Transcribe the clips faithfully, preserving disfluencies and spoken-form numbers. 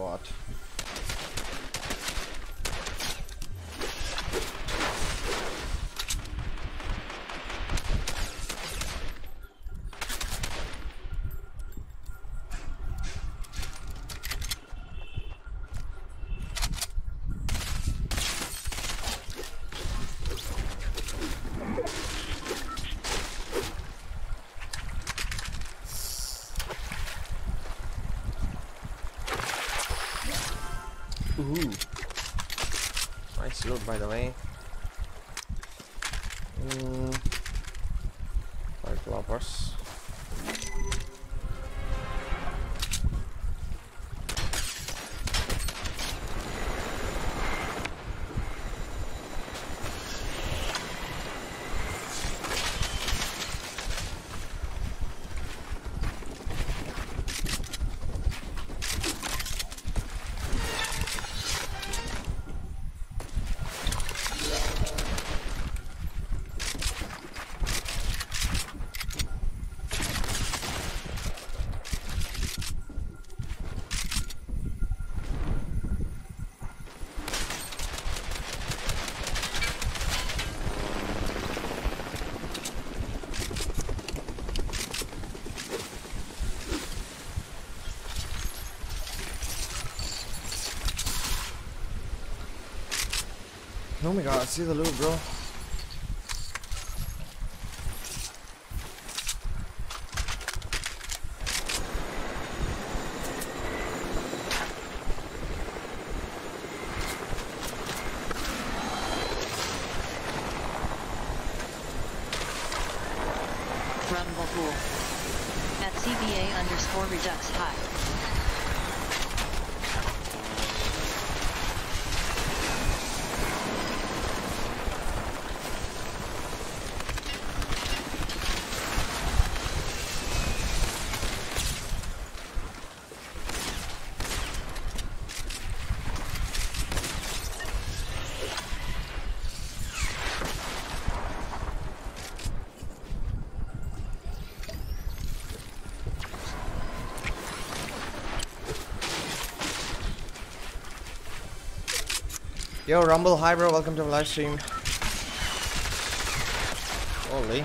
bot. Ooh. Nice loot, by the way. Mm. Five lovers. Oh my god, see the loot, bro. Rumble Pool. At C V A underscore Redux High. Yo, Rumble, hi bro, welcome to the live stream. Holy.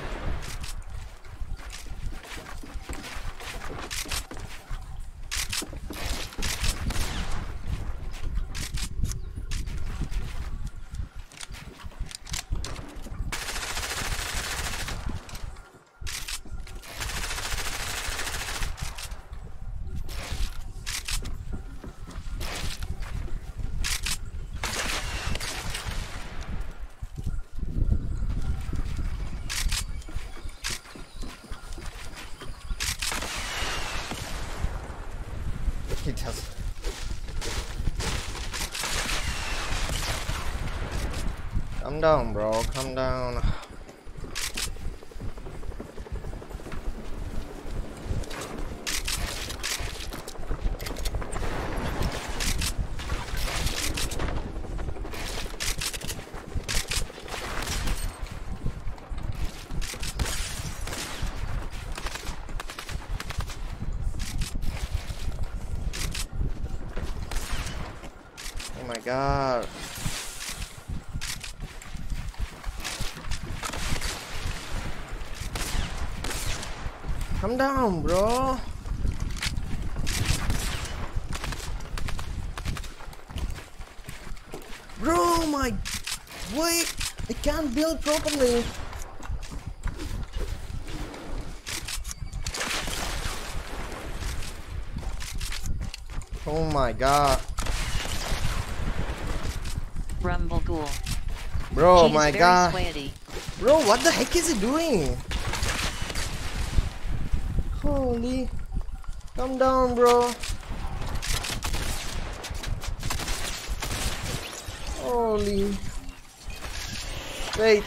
He does. Calm down, bro. Calm down. Oh my god. Calm down, bro. Bro, my... Wait! I can't build properly. Oh my god. Rumble Ghoul. Bro, He my is very god. swayety. Bro, what the heck is he doing? Holy. Calm down, bro. Holy. Wait.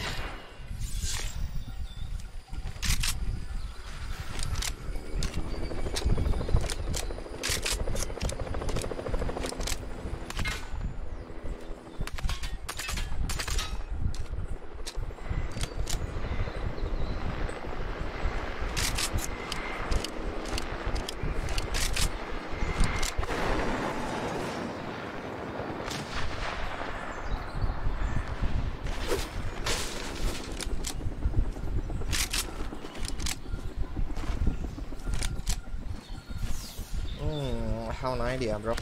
have an idea, bro.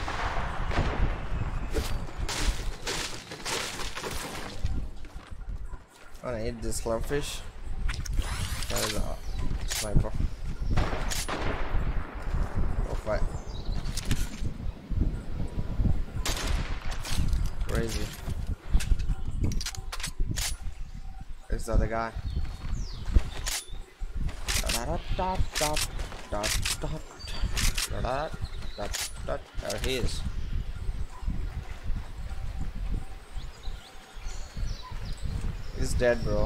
I'm gonna eat this clubfish. That is a sniper. Go fight. Crazy. There's the other guy. There he is. He's dead, bro.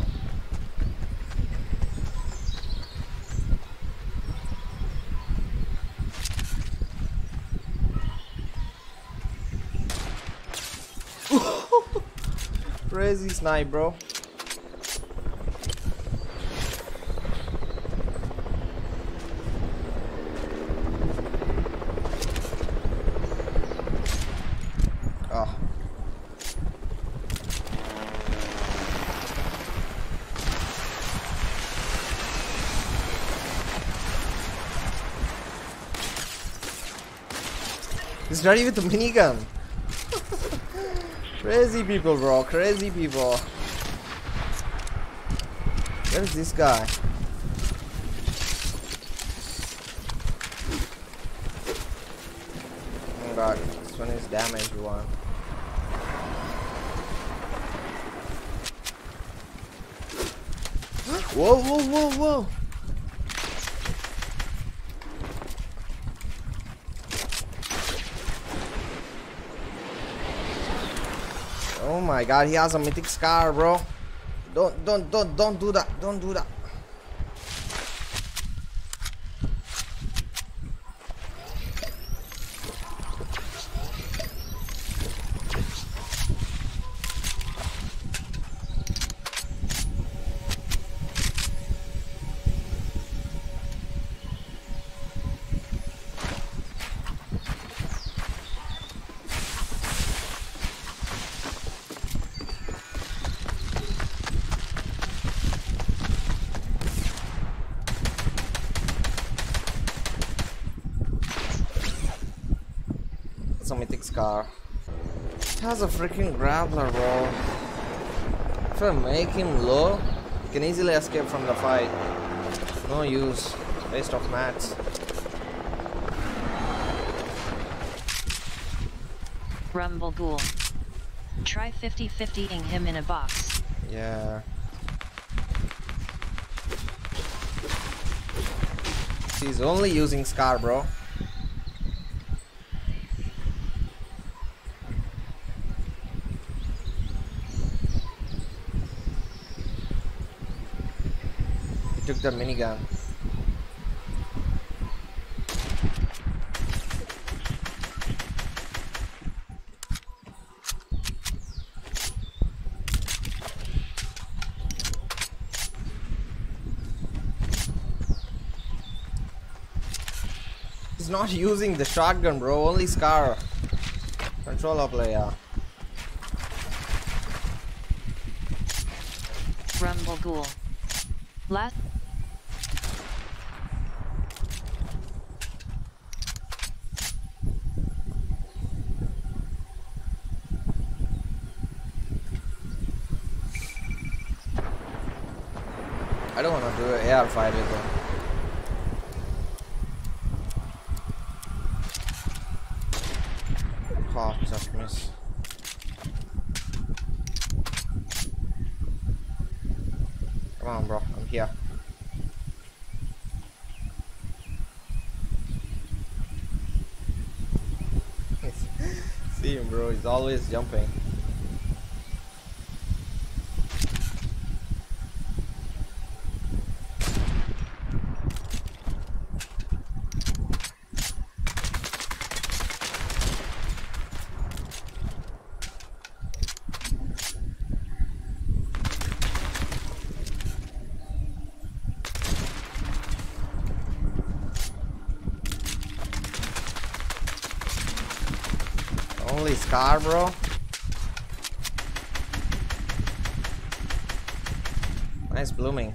Crazy snipe, bro. Oh. He's ready with the minigun. Crazy people, bro. Crazy people. Where is this guy? Oh god, this one is damaged one. Whoa, whoa, whoa, whoa. Oh my god, he has a mythic scar, bro. Don't, don't, don't, don't do that. Don't do that. It's a mythic scar. It has a freaking grappler, bro. If I make him low, he can easily escape from the fight. No use. Waste of mats. Rumble Ghoul. Try fifty fifty-ing him in a box. Yeah. He's only using scar, bro. He took the minigun. He's not using the shotgun, bro. Only scar. Controller player. Rumble Ghoul. Last. I don't want to do an A R fight with him. Oh, just miss. Come on, bro. I'm here. See him, bro. He's always jumping. Only scar, bro. Nice blooming.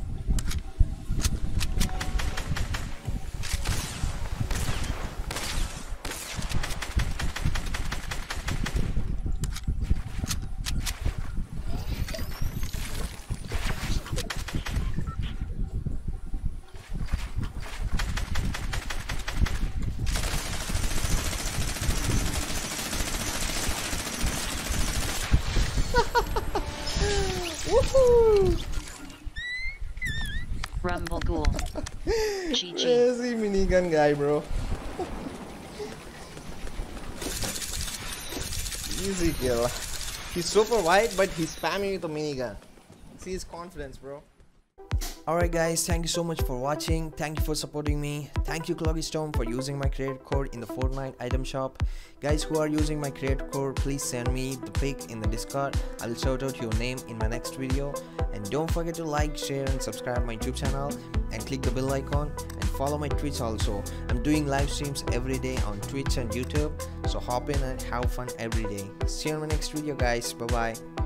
Rumble Ghoul. G G. Crazy minigun guy, bro. Easy kill. He's super white, but he's spamming with a minigun. See his confidence, bro. Alright guys, thank you so much for watching. Thank you for supporting me. Thank you Cloggystone for using my credit code in the Fortnite item shop. Guys who are using my credit code, please send me the pic in the Discord. I will shout out your name in my next video. And don't forget to like, share and subscribe my YouTube channel. And click the bell icon. And follow my Twitch also. I'm doing live streams every day on Twitch and YouTube. So hop in and have fun every day. See you in my next video guys. Bye bye.